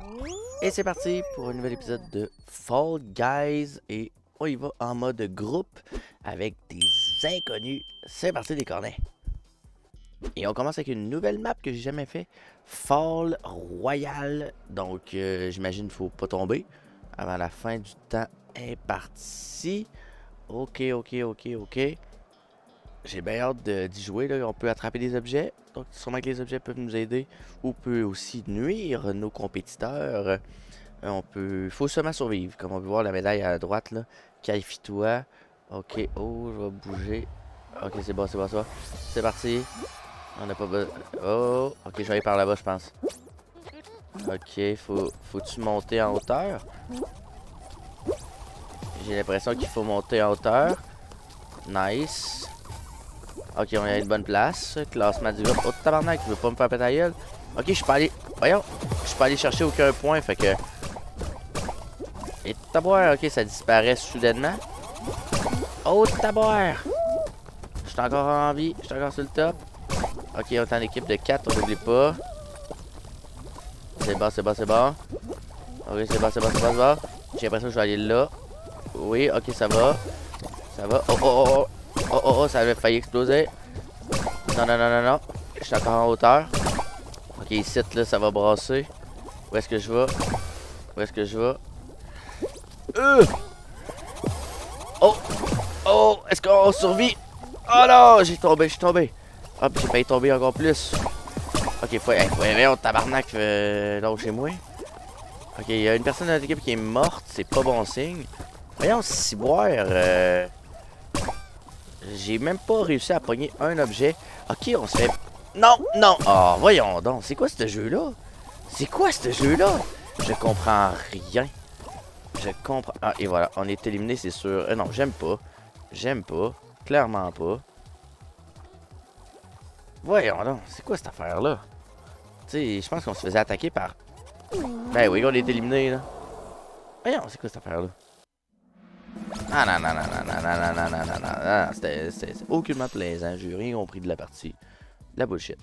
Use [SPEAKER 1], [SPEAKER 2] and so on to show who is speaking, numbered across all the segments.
[SPEAKER 1] Et c'est parti pour un nouvel épisode de Fall Guys. Et on y va en mode groupe avec des inconnus. C'est parti des cornets. Et on commence avec une nouvelle map que j'ai jamais fait. Fall Royal. Donc j'imagine qu'il ne faut pas tomber avant la fin du temps imparti. Ok. J'ai bien hâte d'y jouer. Là. On peut attraper des objets. Donc sûrement que les objets peuvent nous aider. Ou peut aussi nuire nos compétiteurs. Faut seulement survivre. Comme on peut voir la médaille à droite là. Qualifie-toi. Ok. Oh, je vais bouger. Ok, c'est bon. C'est parti. On n'a pas besoin. Oh, ok, je vais aller par là-bas, je pense. Ok, faut-tu monter en hauteur? J'ai l'impression qu'il faut monter en hauteur. Nice. Ok, on est à une bonne place. Classement du groupe. Oh, tabarnak, tu veux pas me faire péter la gueule? Ok, je suis pas allé. Voyons, je suis pas allé chercher aucun point, fait que. Et taboire, ok, ça disparaît soudainement. Oh, taboire! Je suis encore en vie, je suis encore sur le top. Ok, on est en équipe de 4, on n'oublie pas. C'est bon. Ok, c'est bon. J'ai l'impression que je vais aller là. Oui, ok, ça va. Oh, ça avait failli exploser. Non. Je suis encore en hauteur. Ok, ici, là, ça va brasser. Où est-ce que je vais? Oh, est-ce qu'on survit? Oh non, je suis tombé. Ah, puis j'ai failli tomber encore plus. Ok, faut on tabarnak là chez moi. Ok, il y a une personne dans notre équipe qui est morte, c'est pas bon signe. Voyons, ciboire, j'ai même pas réussi à pogner un objet. Ok, on se fait... Non! Oh, voyons donc, c'est quoi ce jeu-là? Je comprends rien. Ah, et voilà, on est éliminé, c'est sûr. Non, j'aime pas. Clairement pas. Voyons donc, c'est quoi cette affaire-là? Tu sais, je pense qu'on se faisait attaquer par... Ben oui, on est éliminé, là. Voyons, c'est quoi cette affaire-là? Ah non, c'était aucunement plaisant. J'ai rien compris de la partie. De la bullshit.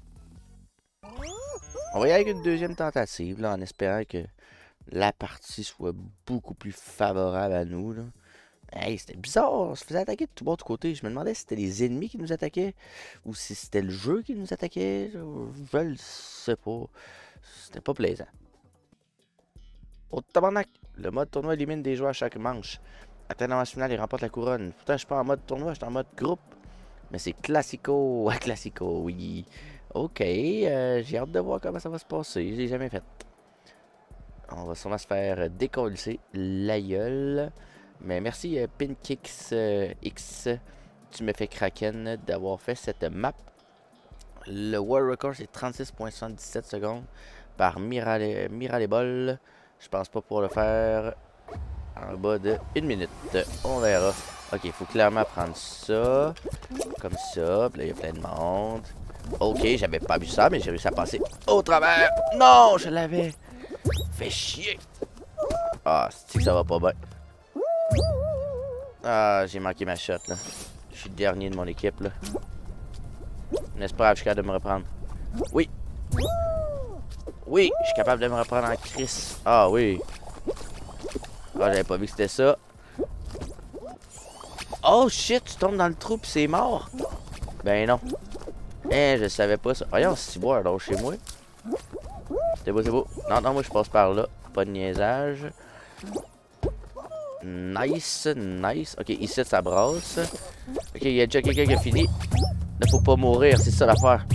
[SPEAKER 1] On va y aller avec une deuxième tentative, là, en espérant que la partie soit beaucoup plus favorable à nous, là. Hey, c'était bizarre, on se faisait attaquer de tout bord de côté. Je me demandais si c'était les ennemis qui nous attaquaient ou si c'était le jeu qui nous attaquait. Je le sais pas. C'était pas plaisant. Oh tabarnak! Le mode tournoi élimine des joueurs à chaque manche. Atteignant la finale et remporte la couronne. Pourtant, je suis pas en mode tournoi, je suis en mode groupe. Mais c'est classico. Ouais, classico, oui. Ok, j'ai hâte de voir comment ça va se passer. Je l'ai jamais fait. On va sûrement se faire décoller la gueule. Mais merci Pinkix X, tu me fais Kraken d'avoir fait cette map. Le world record c'est 36.77 secondes par Miralebol. Je pense pas pouvoir le faire en bas de 1 minute. On verra. Ok, il faut clairement prendre ça. Comme ça. Puis là, il y a plein de monde. Ok, j'avais pas vu ça, mais j'ai réussi à passer au travers. Non, je l'avais. Fait chier. Ah, c'est que ça va pas bien. Ah, j'ai manqué ma shot, là. Je suis le dernier de mon équipe, là. N'est-ce pas, je suis capable de me reprendre? Oui, je suis capable de me reprendre en crise. Ah, oui. Ah, j'avais pas vu que c'était ça. Oh, shit, tu tombes dans le trou pis c'est mort. Ben non. Je savais pas ça. Voyons, c'est boire, alors, chez moi. C'est beau. Non, moi, je passe par là. Pas de niaisage. Nice. Ok, ici, ça brasse. Ok, il y a déjà quelqu'un qui a fini. Là, faut pas mourir, c'est ça l'affaire.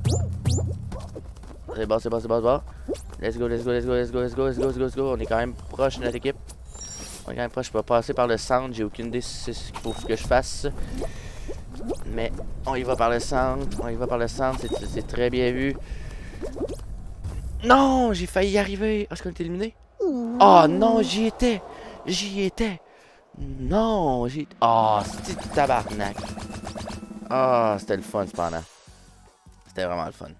[SPEAKER 1] C'est bon. Let's go. On est quand même proche de notre équipe. Je peux passer par le centre. J'ai aucune idée si c'est ce qu'il faut que je fasse. Mais on y va par le centre. C'est très bien vu. Non, j'ai failli y arriver. Est-ce qu'on est éliminé? Oh non, j'y étais. Non, oh, c'était du tabarnak. Ah, c'était le fun cependant. C'était vraiment le fun.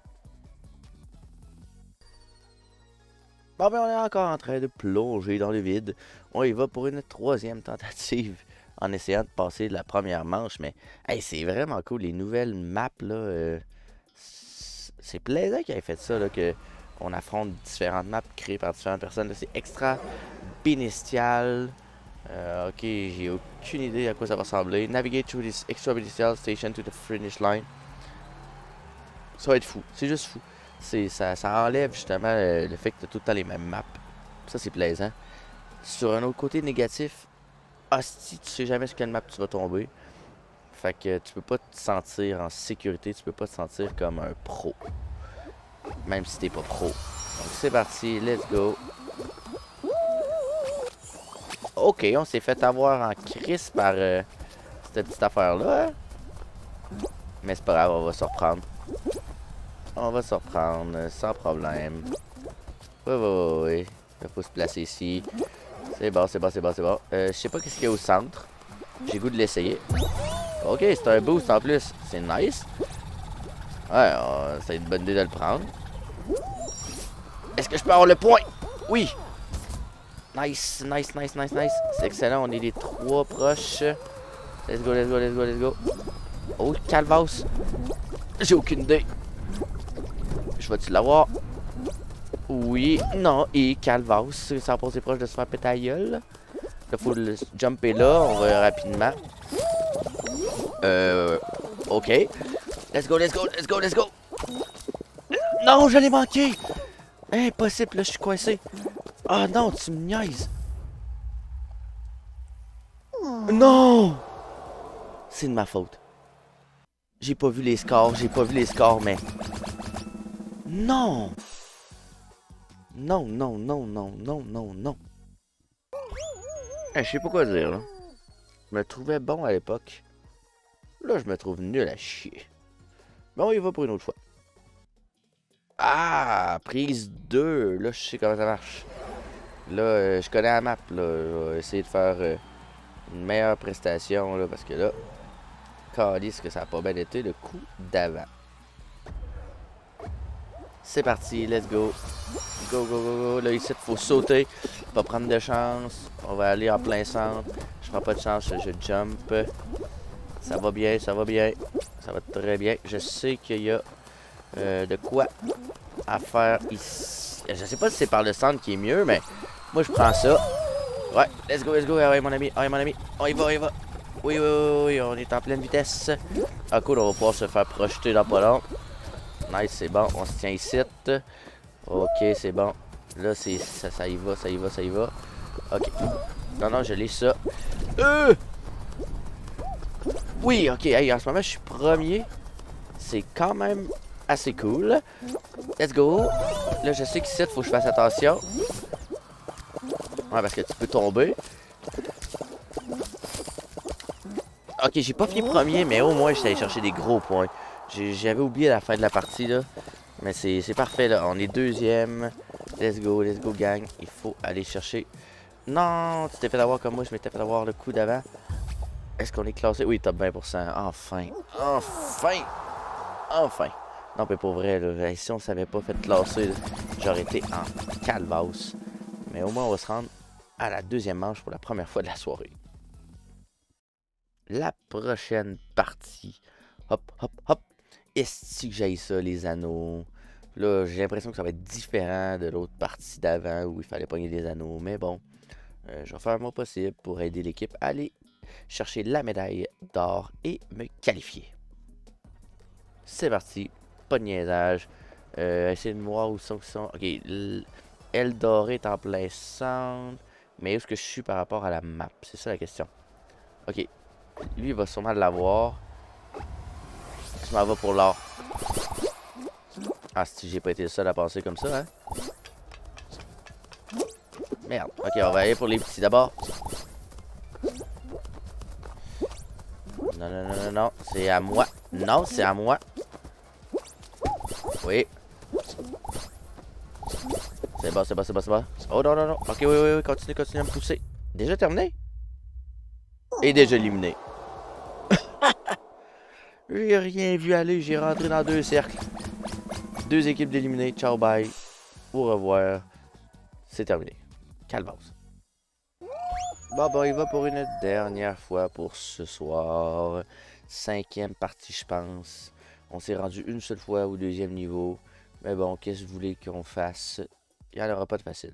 [SPEAKER 1] Bon, ben on est encore en train de plonger dans le vide. On y va pour une troisième tentative en essayant de passer la première manche. Mais, hey, c'est vraiment cool. Les nouvelles maps, là, c'est plaisant qu'ils aient fait ça, là, que On affronte différentes maps créées par différentes personnes. C'est extra bestial. Ok, j'ai aucune idée à quoi ça va ressembler. Navigate through this extra bestial station to the finish line. Ça va être fou. C'est juste fou. Ça enlève justement le fait que tu as tout le temps les mêmes maps. Ça, c'est plaisant. Sur un autre côté négatif, hostie, tu sais jamais sur quelle map tu vas tomber. Fait que tu peux pas te sentir en sécurité, tu peux pas te sentir comme un pro. Même si t'es pas pro. Donc c'est parti, let's go. Ok, on s'est fait avoir en crise par cette petite affaire-là. Mais c'est pas grave, on va se reprendre. On va se reprendre sans problème. Oui. Il faut se placer ici. C'est bon, c'est bon. Je sais pas qu'est-ce qu'il y a au centre. J'ai goût de l'essayer. Ok, c'est un boost en plus. C'est nice. Ouais, c'est une bonne idée de le prendre. Est-ce que je peux avoir le point? Oui. Nice. C'est excellent, on est les trois proches. Let's go. Oh, calvasse. J'ai aucune idée. Je vais-tu l'avoir? Oui, non, et calvasse. Ça passe proche de se faire péter la gueule. Là, faut le jumper là, on va rapidement. Ok. Let's go. Non, je l'ai manqué. Impossible, là, je suis coincé. Ah non, tu me niaises. Non! C'est de ma faute. J'ai pas vu les scores, mais... Non! Non. Je sais pas quoi dire, là. Je me trouvais bon à l'époque. Là, je me trouve nul à chier. Bon, il va pour une autre fois. Ah! Prise 2. Là, je sais comment ça marche. Là, je connais la map, là. Je vais essayer de faire une meilleure prestation, là, parce que là... Calisse que ça a pas bien été le coup d'avant. C'est parti, let's go. Go. Là, ici, il faut sauter. Pas prendre de chance. On va aller en plein centre. Je prends pas de chance, je jump. Ça va bien. Ça va très bien. Je sais qu'il y a de quoi à faire ici. Je sais pas si c'est par le centre qui est mieux, mais moi, je prends ça. Ouais, let's go. Ah ouais, mon ami. On y va. Oui, on est en pleine vitesse. Ah, cool, on va pouvoir se faire projeter dans pas long. Nice, c'est bon. On se tient ici. Ok, c'est bon. Là, ça y va. Ok. Non, je l'ai ça. Oui, ok. Hey, en ce moment, je suis premier. C'est quand même assez cool. Let's go. Là, je sais qu'ici, il faut que je fasse attention. Ouais, parce que tu peux tomber. Ok, j'ai pas fini premier, mais au moins, j'étais allé chercher des gros points. J'avais oublié la fin de la partie, là. Mais c'est parfait, là. On est deuxième. Let's go, gang. Il faut aller chercher... Non, tu t'es fait avoir comme moi. Je m'étais fait avoir le coup d'avant. Est-ce qu'on est classé? Oui, top 20%. Enfin. Non, mais pour vrai, là, si on s'avait pas fait classer, j'aurais été en calvasse. Mais au moins, on va se rendre à la deuxième manche pour la première fois de la soirée. La prochaine partie. Hop. Est-ce que j'aille ça, les anneaux? Là, j'ai l'impression que ça va être différent de l'autre partie d'avant où il fallait pogner des anneaux. Mais bon, je vais faire mon possible pour aider l'équipe à aller chercher la médaille d'or et me qualifier. C'est parti. Pas de niaisage. Essayez de voir où sont. Ok, Eldoré est en plein centre. Mais où est-ce que je suis par rapport à la map? C'est ça la question. Ok. Lui, il va sûrement l'avoir. Je m'en vais pour l'or. Ah, si j'ai pas été le seul à passer comme ça, hein? Merde. Ok, on va aller pour les petits d'abord. Non. C'est à moi. Non, c'est à moi. Oui. C'est bon. Oh non. Ok, oui. Continue à me pousser. Déjà terminé? Et déjà éliminé. J'ai rien vu aller. J'ai rentré dans 2 cercles. 2 équipes d'éliminées. Ciao, bye. Au revoir. C'est terminé. Calvasse. Bon, il va pour une dernière fois pour ce soir. 5e partie, je pense. On s'est rendu une seule fois au 2e niveau. Mais bon, qu'est-ce que vous voulez qu'on fasse? Il n'y en aura pas de facile.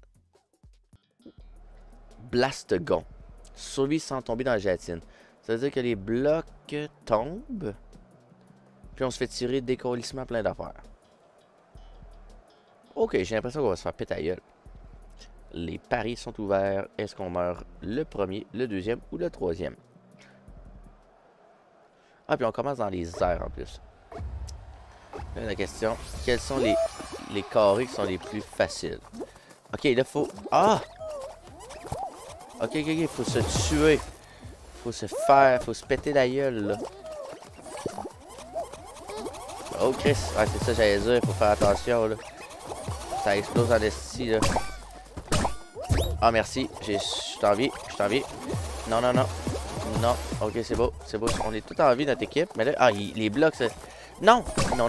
[SPEAKER 1] Blastgon. Survie sans tomber dans la gélatine. Ça veut dire que les blocs tombent. Puis on se fait tirer décollissement plein d'affaires. Ok, j'ai l'impression qu'on va se faire péter la gueule. Les paris sont ouverts. Est-ce qu'on meurt le premier, le deuxième ou le troisième? Ah, puis on commence dans les airs en plus. Là, la question, quels sont les carrés qui sont les plus faciles? Ok, là, faut... Ah! Ok, faut se tuer. Faut se péter la gueule, là. Oh, Chris! Ouais, c'est ça que j'allais dire, faut faire attention, là. Ça explose en esti, là. Ah, merci. Je suis en vie. Non. Non. Ok, c'est beau. On est tout en vie, notre équipe. Mais là, ah, les blocs, c'est... Non! Non.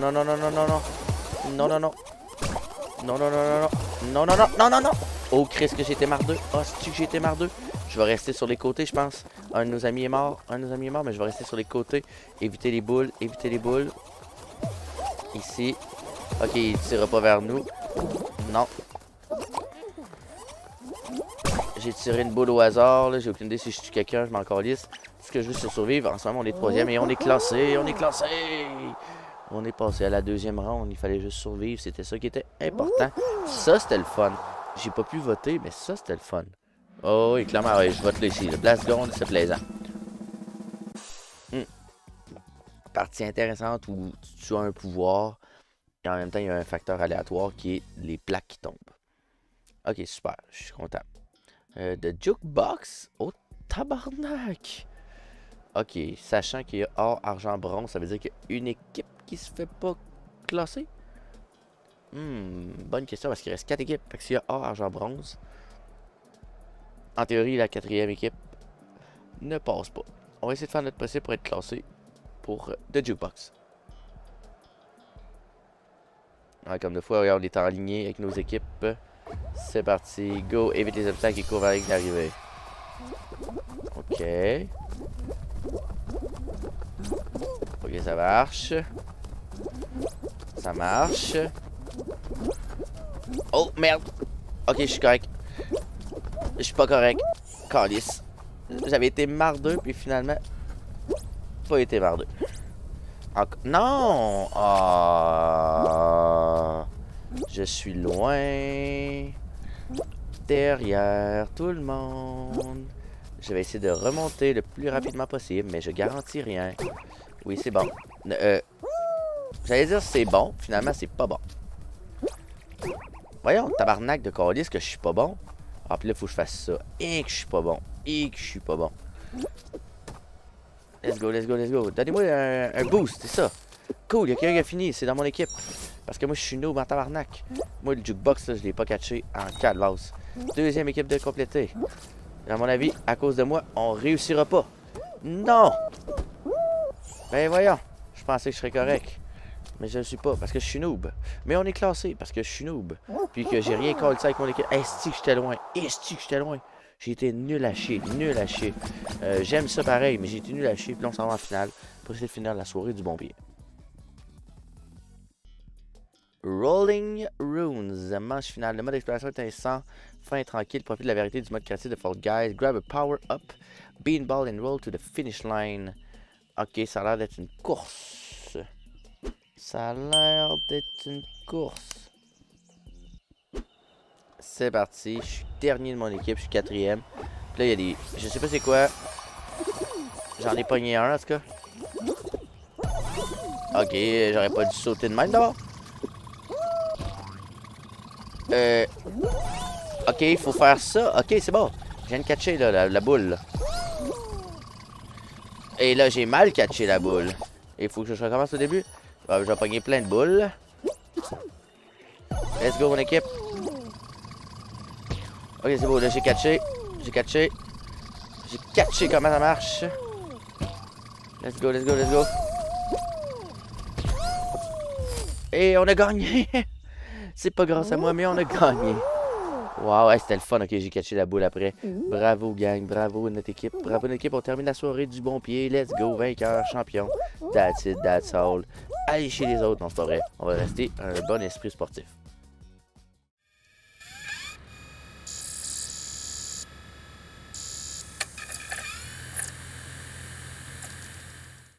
[SPEAKER 1] Oh, Chris, que j'ai été mardeux. Oh, c'est-tu que j'ai été mardeux? Je vais rester sur les côtés, je pense. Un de nos amis est mort. Mais je vais rester sur les côtés. Éviter les boules. Ici. Ok, il tirera pas vers nous. Non. J'ai tiré une boule au hasard, là. J'ai aucune idée si je tue quelqu'un, je m'en calisse. Ce que je veux, c'est survivre. En ce moment, on est troisième et on est classé. On est passé à la deuxième ronde. Il fallait juste survivre. C'était ça qui était important. Ça, c'était le fun. J'ai pas pu voter, mais ça, c'était le fun. Oh oui, clairement, ouais, je vote là ici. Le Blastgon, c'est plaisant. Partie intéressante où tu as un pouvoir et en même temps, il y a un facteur aléatoire qui est les plaques qui tombent. Ok, super. Je suis content. De Jukebox? Oh, tabarnak! Ok, sachant qu'il y a or, argent, bronze, ça veut dire qu'il y a une équipe qui se fait pas classer? Bonne question, parce qu'il reste 4 équipes. Fait que s'il y a or, argent, bronze, en théorie, la 4e équipe ne passe pas. On va essayer de faire notre possible pour être classé pour The Jukebox. Ouais, comme de fois, regarde, on est en ligne avec nos équipes. C'est parti, go, évite les obstacles et cours vers l'arrivée. Ok. Ok, ça marche. Oh, merde. Ok, je suis correct. Je suis pas correct. Calice. J'avais été mardeux, puis finalement, pas été mardeux. Non! Oh, je suis loin. Derrière tout le monde. Je vais essayer de remonter le plus rapidement possible, mais je garantis rien. Oui, c'est bon. J'allais dire c'est bon, finalement c'est pas bon. Voyons, tabarnak de calice que je suis pas bon. Ah, puis là, faut que je fasse ça. Et que je suis pas bon. Let's go. Donnez-moi un boost, c'est ça. Cool, il y a quelqu'un qui a fini, c'est dans mon équipe. Parce que moi, je suis noob en tabarnak. Moi, le jukebox, là, je l'ai pas catché en calvasse. Deuxième équipe de compléter. À mon avis, à cause de moi, on réussira pas. Non! Ben voyons, je pensais que je serais correct. Mais je ne le suis pas, parce que je suis noob. Mais on est classé, parce que je suis noob. Puis que j'ai rien callé ça avec mon équipe. Est-ce que j'étais loin? J'ai été nul à chier. J'aime ça pareil, mais j'ai été nul à chier. Puis là, on s'en va en finale pour essayer de finir la soirée du bon pied. Rolling Runes, manche finale. Le mode d'exploration est intéressant. Fin tranquille. Profite de la vérité du mode créatif de Fall Guys. Grab a power up. Beanball and roll to the finish line. Ok, ça a l'air d'être une course. C'est parti. Je suis dernier de mon équipe. Je suis 4e. Puis là, il y a des... Je sais pas c'est quoi. J'en ai pogné un, en tout cas. Ok, j'aurais pas dû sauter de même d'abord. Ok, il faut faire ça. Ok, c'est bon. Je viens de catcher là, la boule. Là. Et là, j'ai mal catché la boule. Il faut que je recommence au début. Je vais pogner plein de boules. Let's go, mon équipe. Ok, c'est beau. Là, j'ai catché. J'ai catché comment ça marche. Let's go. Et on a gagné. C'est pas grâce à moi, mais on a gagné. Wow, hey, c'était le fun. Ok, j'ai catché la boule après. Bravo, gang. Bravo, notre équipe. Bravo, notre équipe. On termine la soirée du bon pied. Let's go, vainqueur, champion. That's it, that's all. Allez chez les autres. Non, c'est pas vrai. On va rester un bon esprit sportif.